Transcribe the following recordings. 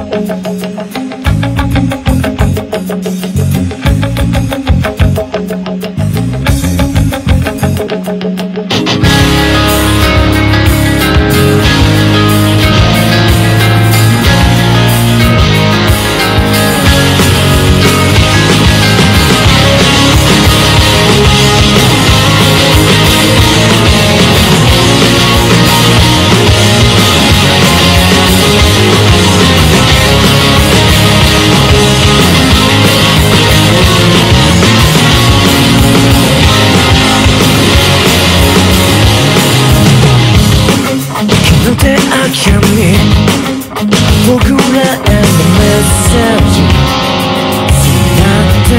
僕らへのメッセージなって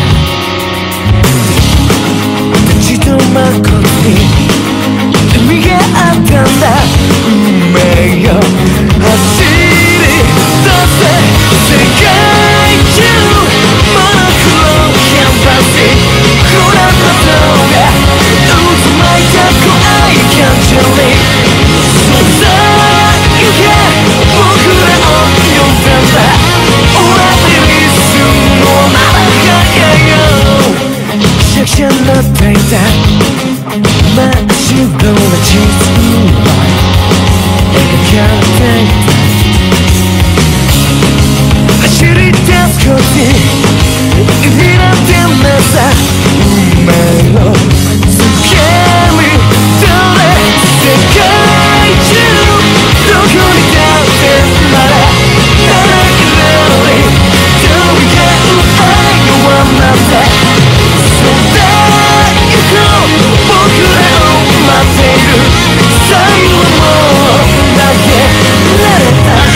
いた立ち止まることに意味があったんだ運命よ走り出せ世界中モノクロキャンバスご覧の動画渦巻いた怖い感情にそうさくしゃくしゃになっていた真っ白な地図は描かれていた走り出すこと意味なんてなさ運命のつかみ取れ世界中どこにだってまだ誰かに飛び交う愛の輪なんて僕らを待っている最後の投げられた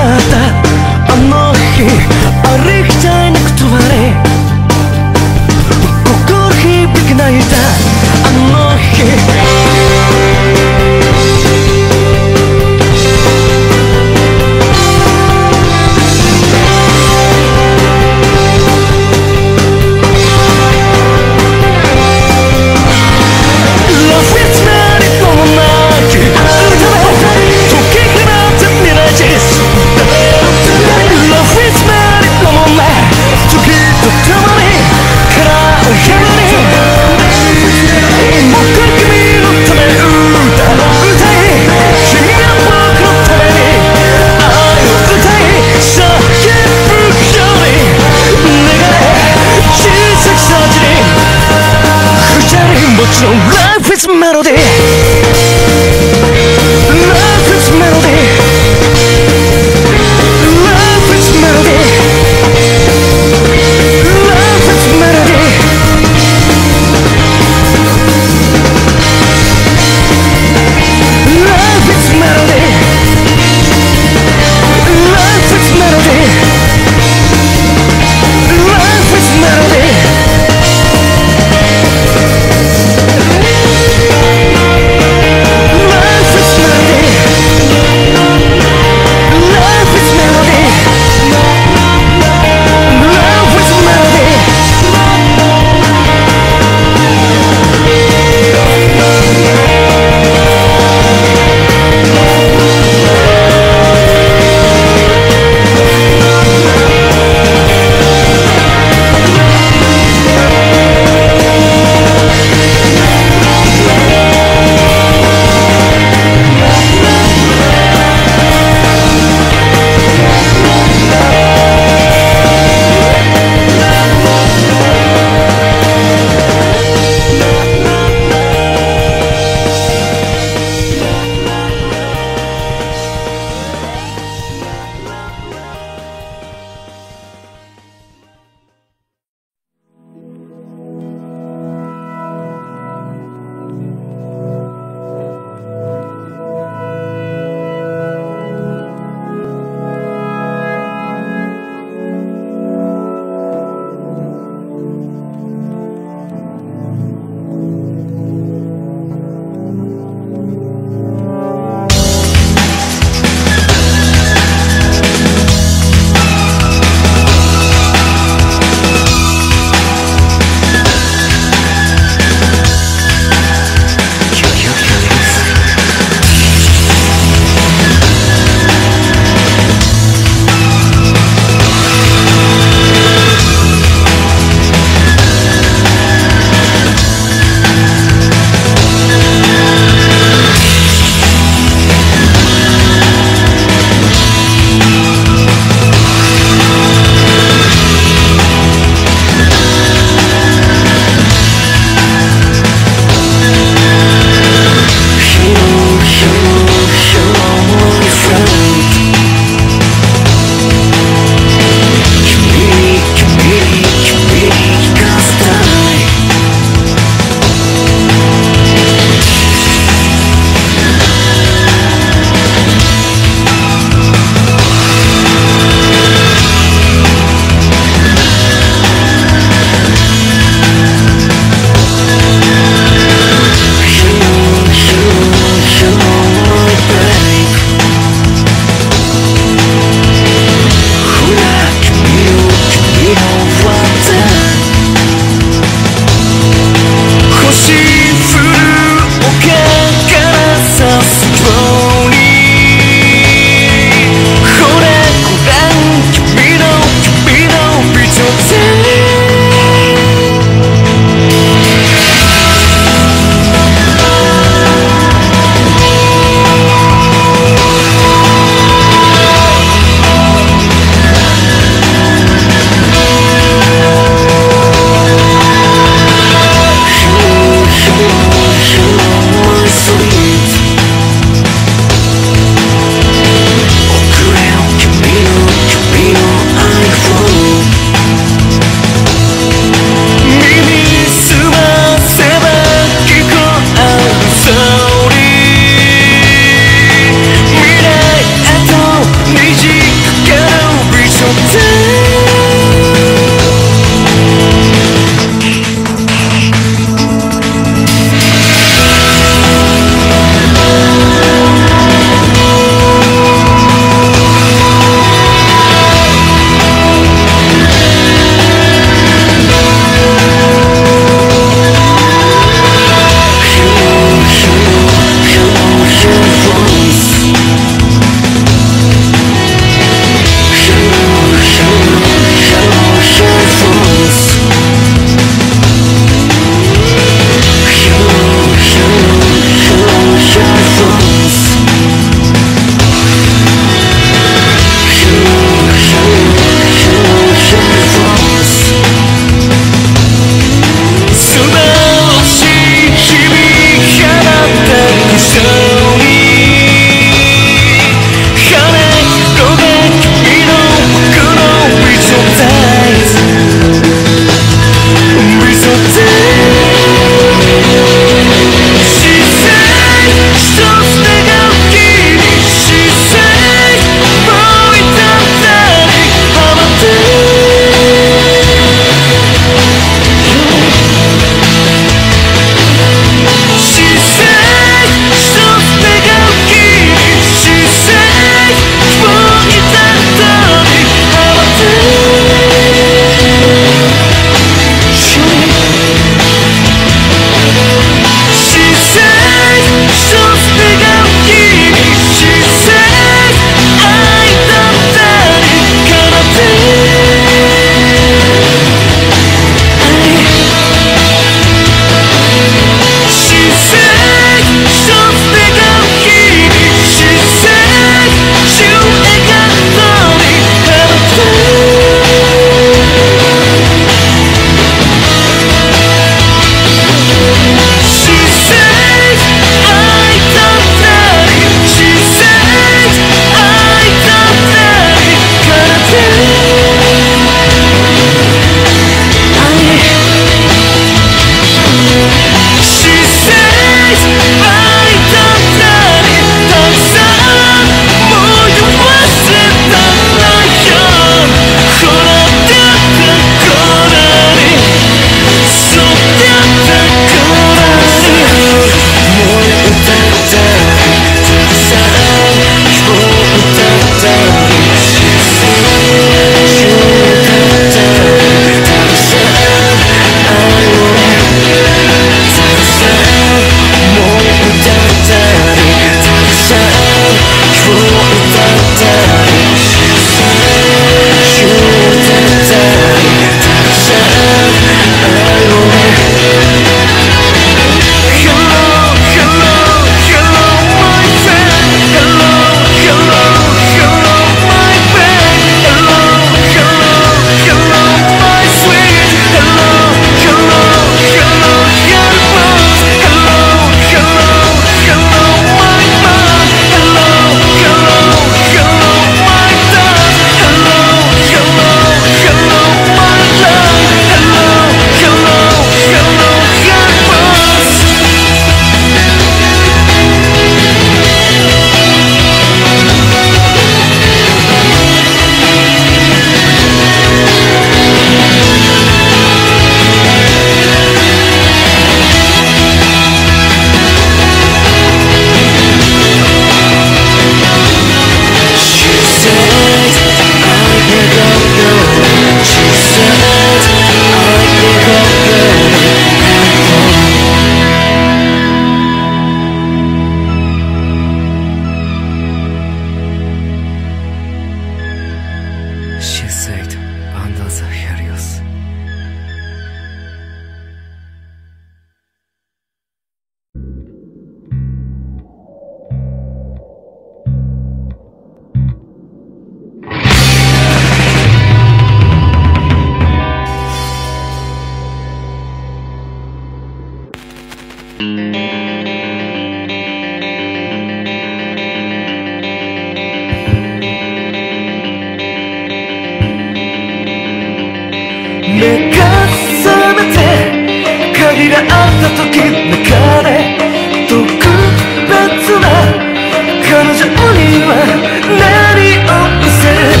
会った時中で特別な彼女には何を見せる？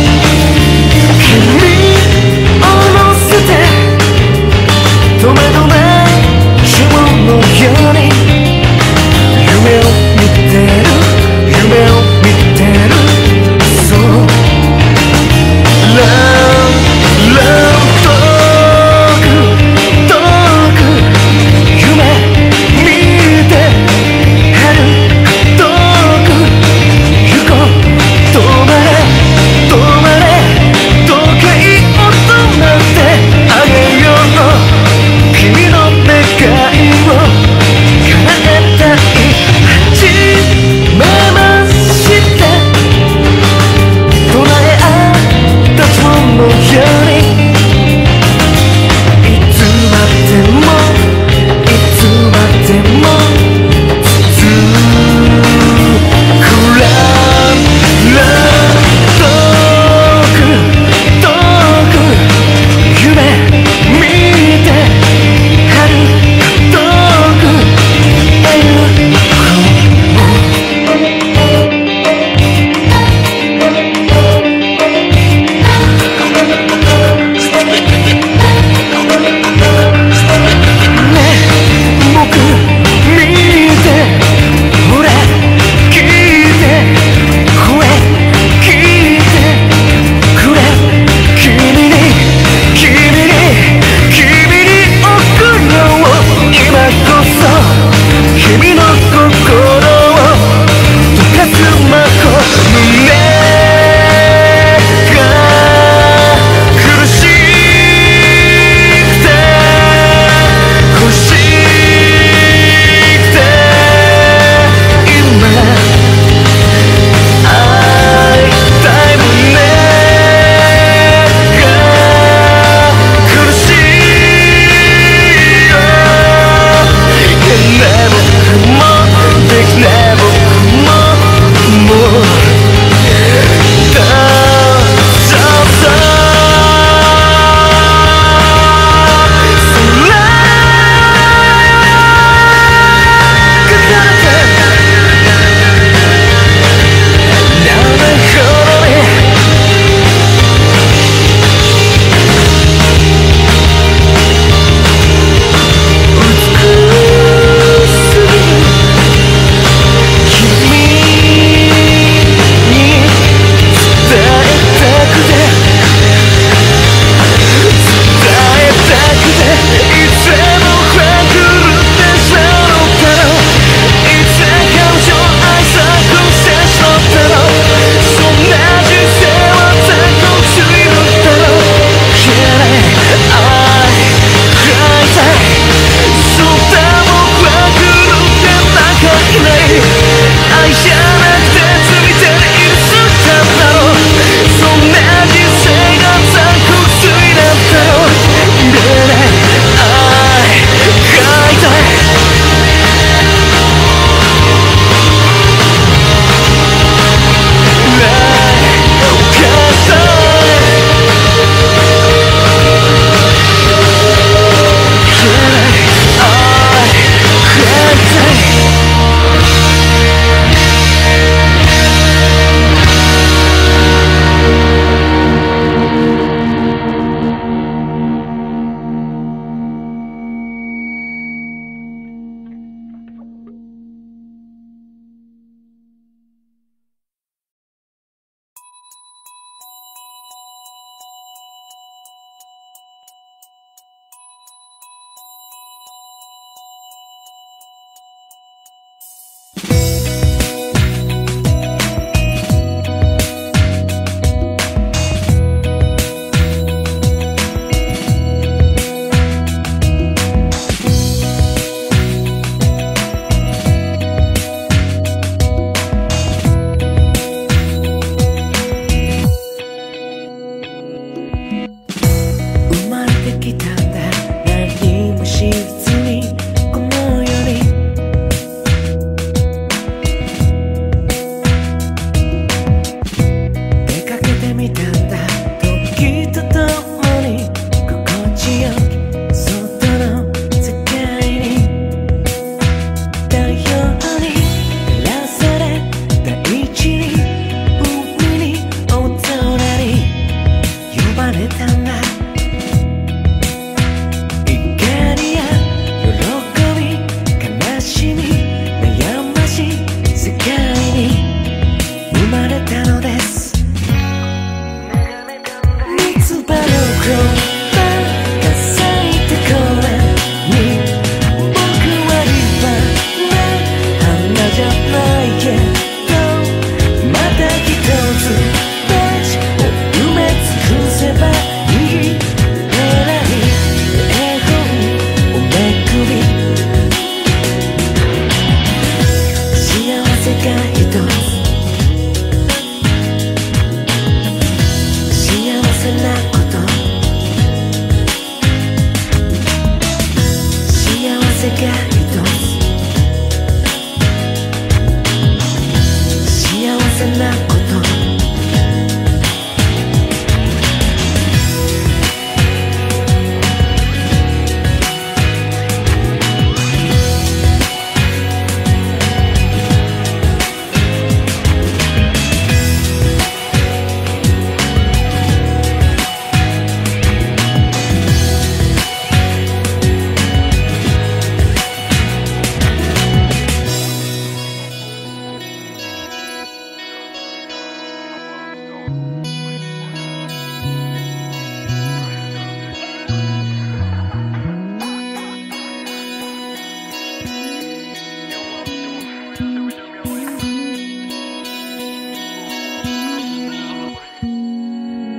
君を乗せて止めど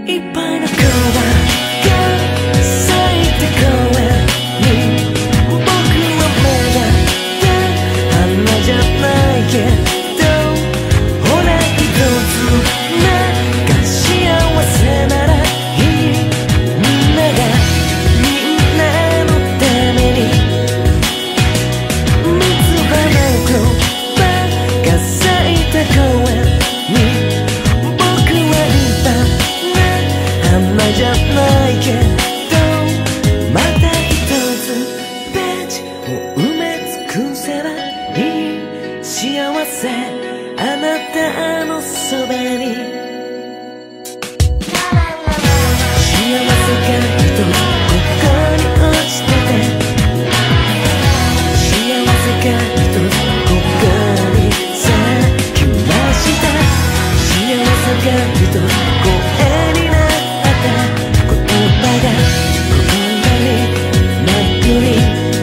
いっぱいの花が咲いた公園に僕は目が花じゃないけどほら一つなんか幸せならいいみんながみんなのために三つ葉のクローバーが咲いた公園に僕は立派な花じゃないけどまた一つページを埋め尽くせばいい幸せあなたのそばに幸せが一つここに落ちてて幸せが一つここに咲きました幸せが一つ声になった言葉が心に巡り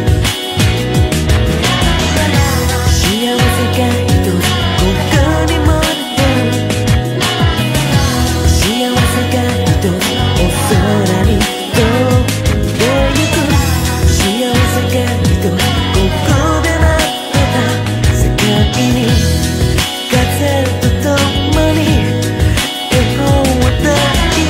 幸せが一つここにも出る幸せが一つお空に飛んでゆく幸せが一つここで待ってた世界に風とともに絵本を抱いて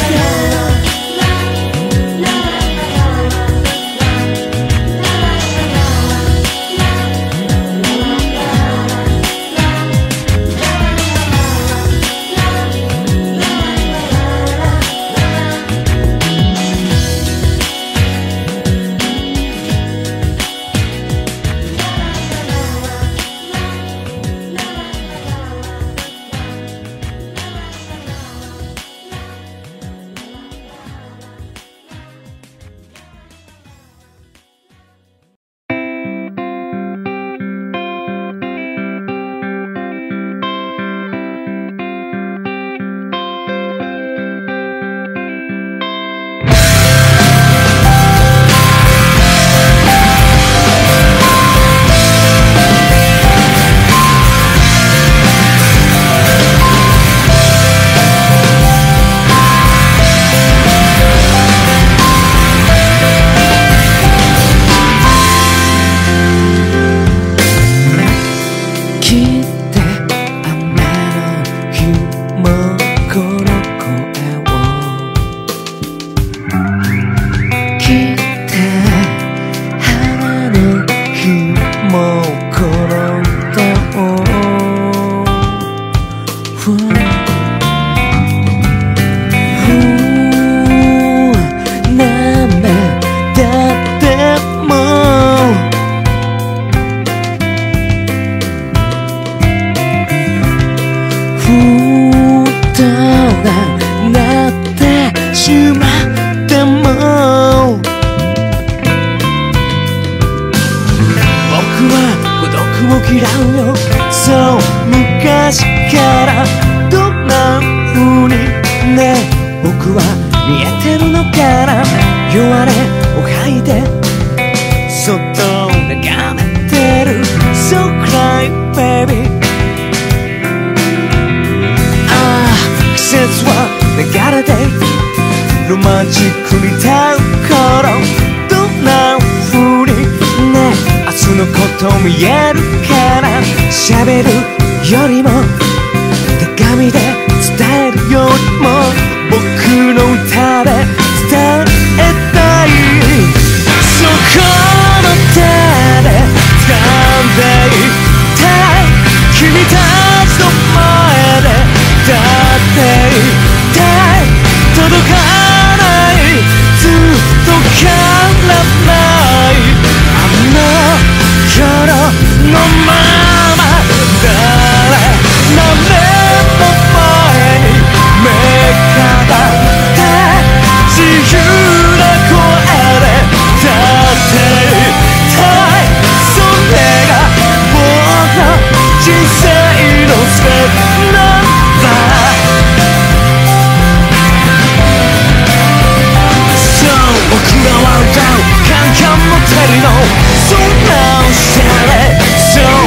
ロマンチックに歌う頃どんな風にね明日のこと見えるから喋るよりも手紙で伝えるよりも僕の歌で伝えたいそこの手で掴んでいたい君たちの前で立っていたい届かないずっと変わらないあの頃のまま誰も前に目が張って自由な声で立っていたいそれが僕の人生の全てなんだ僕らは歌うカンカンの旅のそんなおしゃれ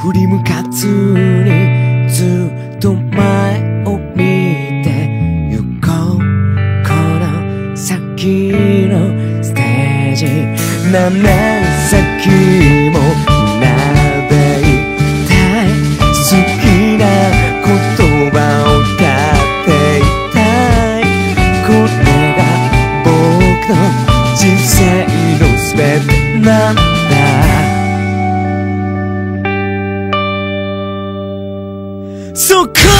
振り向かずにずっと前を見て行こう。この先のステージ7先も撫でいたい。好きな言葉を歌っていたい。これが僕の人生の全てなんだ。そこの手で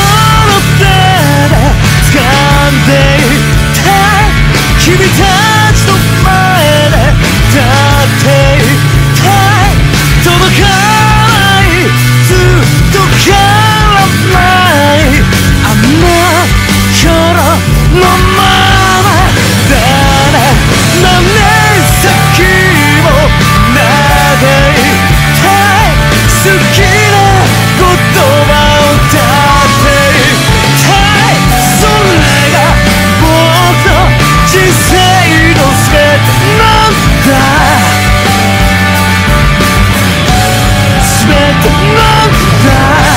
掴んでいたい。君たちの前で立っていたい。届かないずっと変わらないあの頃のままだね。何年先も撫でいたい。好きな言葉を歌っていたい。それが僕の人生の全てなんだ。全てなんだ。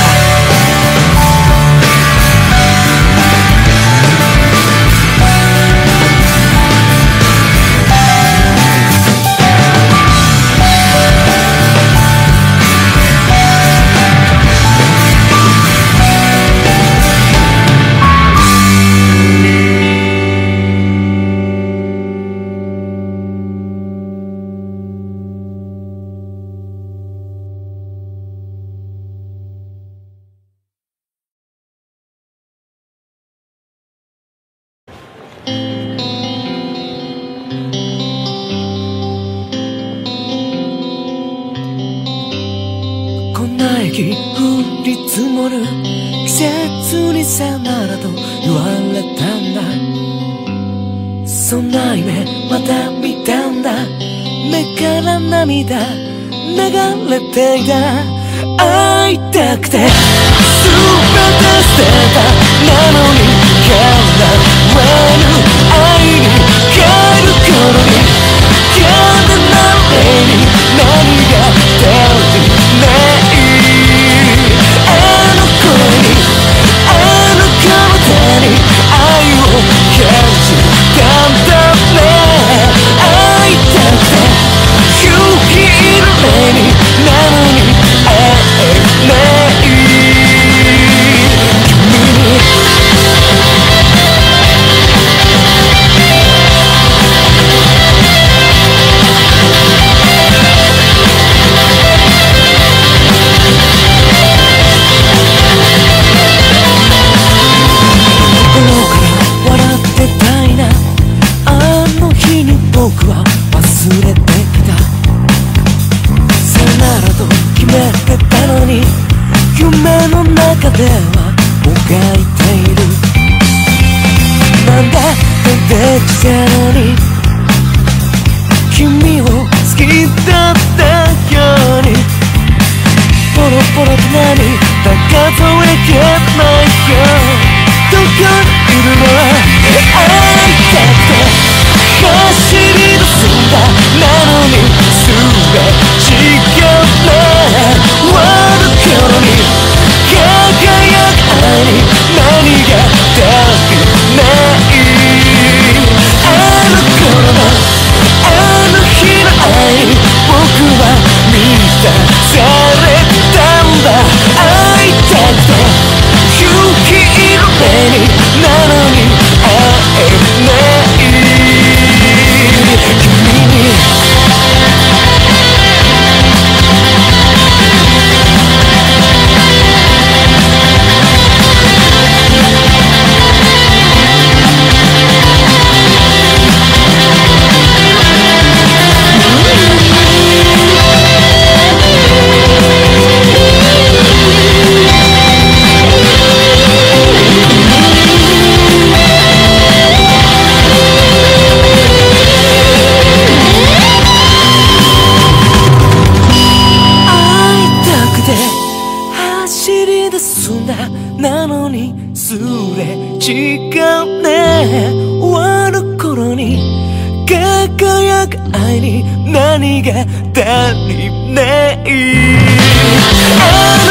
雪降り積もる季節にさよならと言われたんだ。そんな夢また見たんだ。目から涙流れていた。会いたくて全て捨てた。なのに変わらぬ愛に帰る頃にキャンデラレに何が足りない。あの声にあの体に愛を感じたんだね。会いたくて勇気いる目になのに会えない君に。僕は忘れてきた。さよならと決めてたのに夢の中ではもがいている。なんだってできたのに君を好きだったようにポロポロと涙数えきれないよ。どこにいるの。会いたくて走り出すんだ。なのにすれ違うね。終わる頃に輝く愛に何が足りない。あの頃のあの日の愛に僕は満たされたんだ。会いたくて勇気いる目になのに会えない。なのにすれ違うね。終わる頃に輝く愛に何が足りない。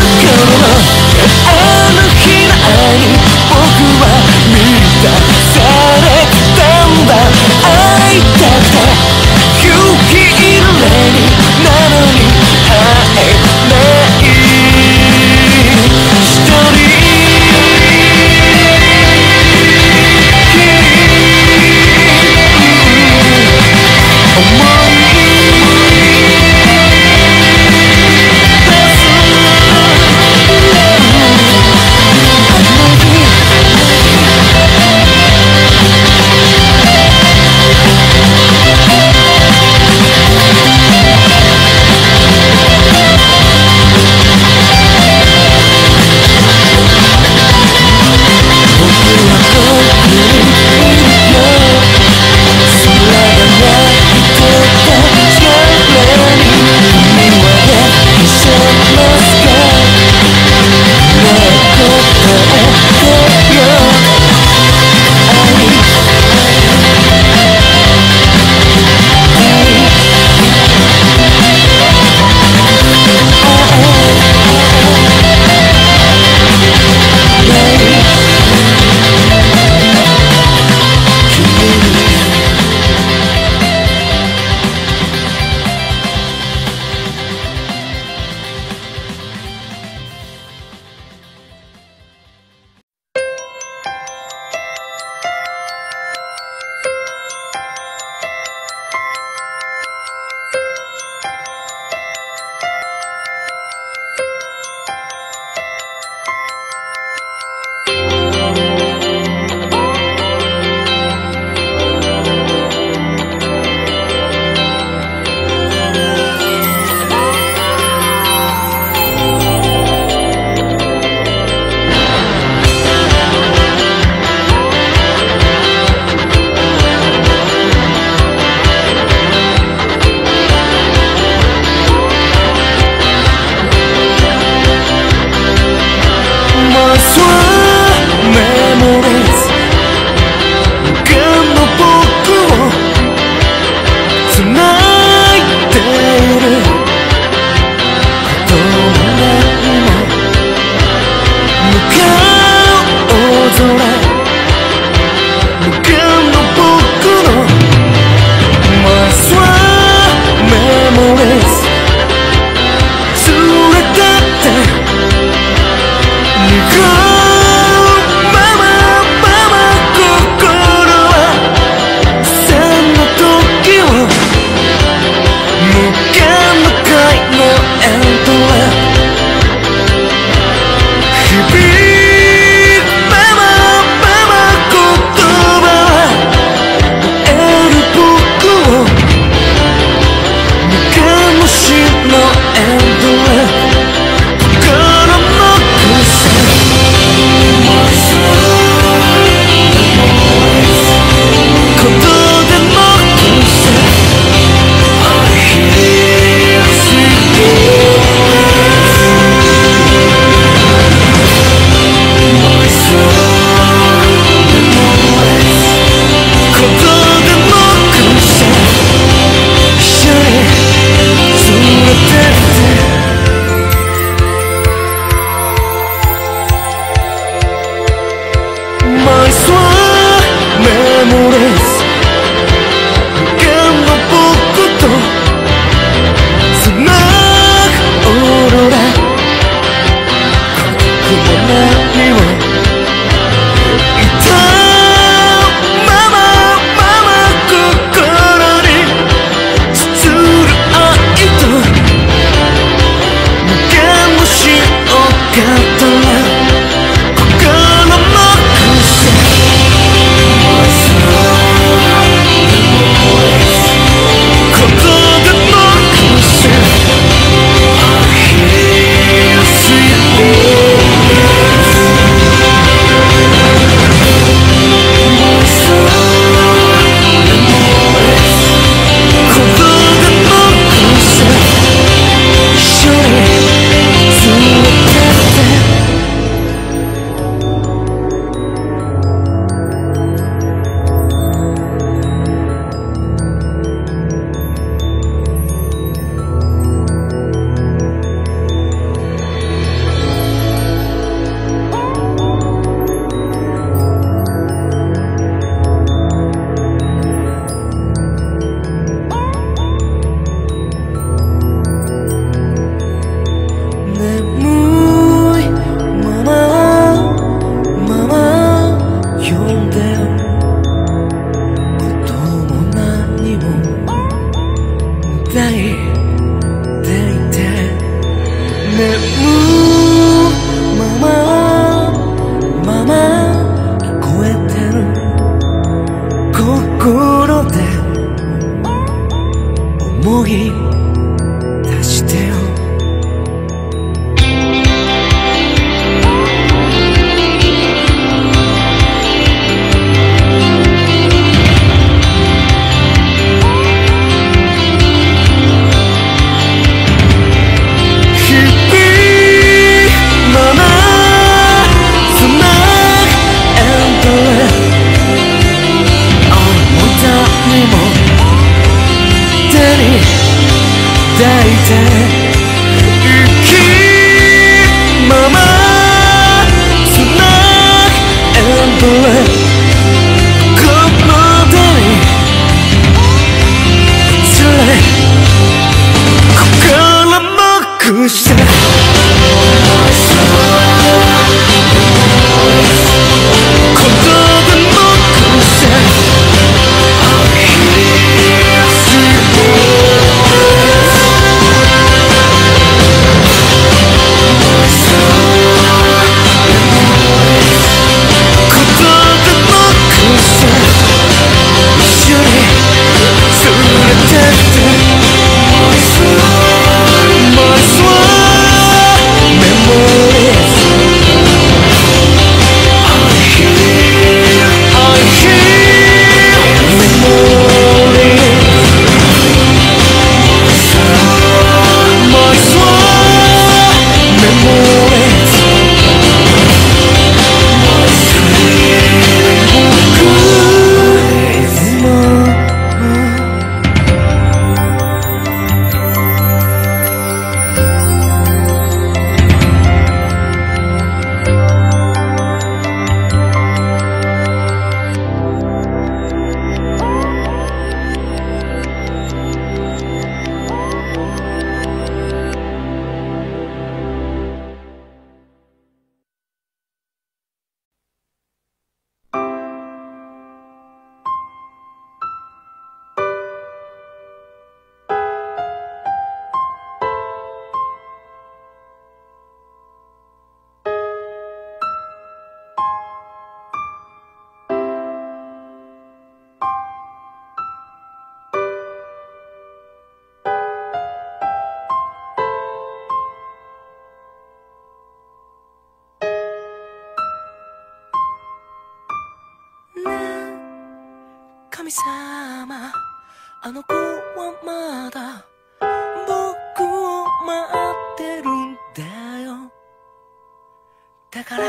神様、あの子はまだ僕を待ってるんだよ。だから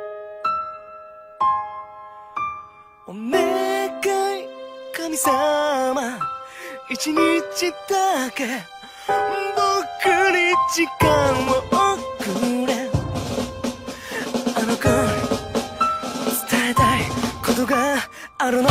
お願い神様、一日だけ僕に時間をくれ。あの子に伝えたいことがあるの。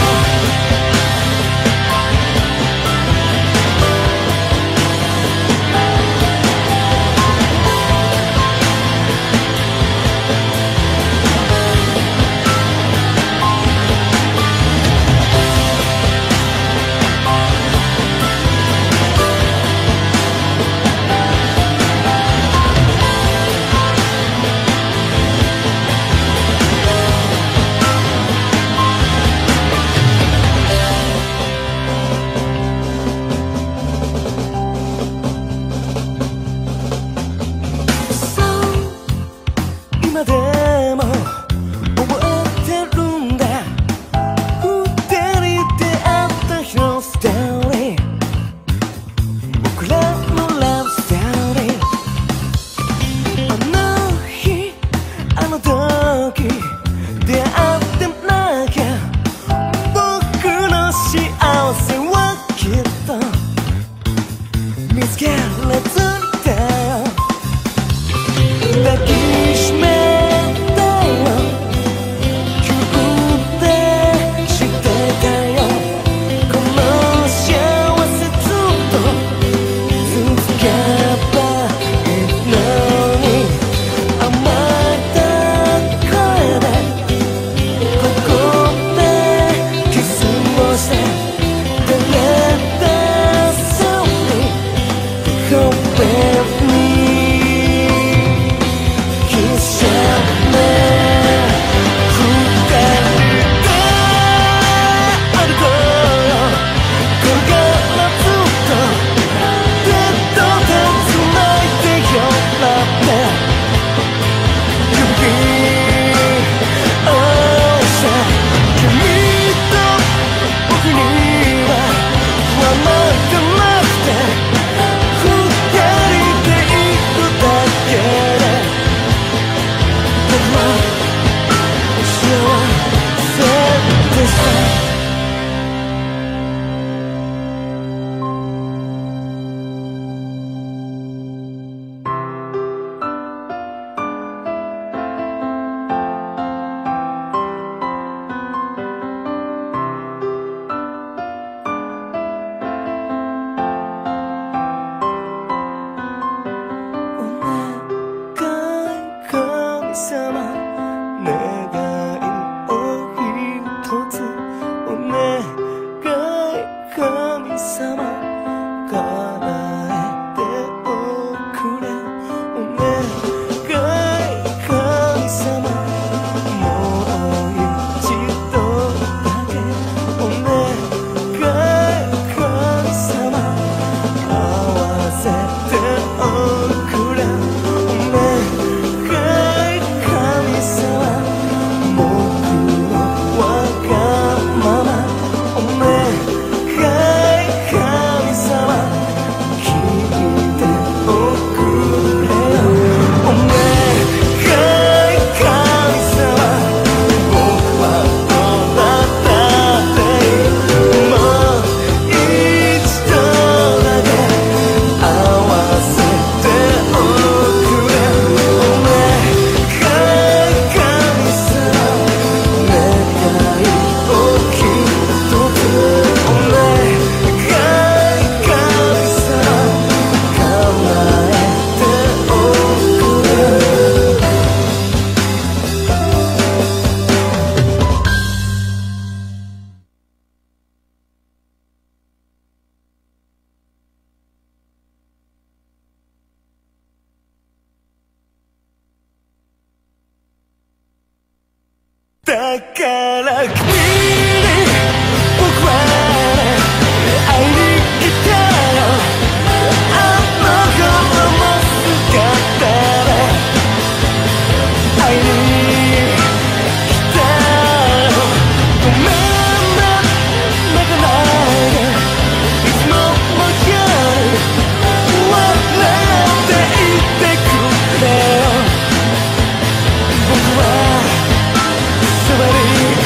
今でも覚えてるんだ。二人出会った日のストーリー、僕らのラブストーリー。あの日あの時出会ってなきゃ僕の幸せはきっと見つけられずにだよ。抱きしめたよ、ぎゅってしてたよ。この幸せずっと続けばいいのに。甘えた声でここでキスをして照れたそうに Go with me。だから君に僕は会いに来たよ。あの頃の姿で会いに来たよ。ごめんね、泣かないでいつものように笑っていてくれよ。僕はそばに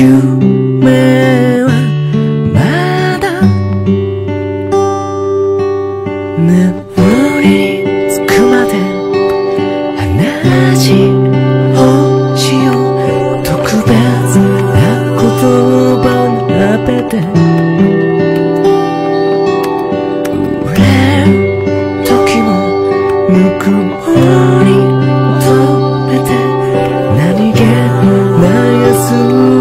夢はまだ眠りにつくまで話をしよう。特別な言葉を並べて売れる時もぬくもり止めて何気ない休み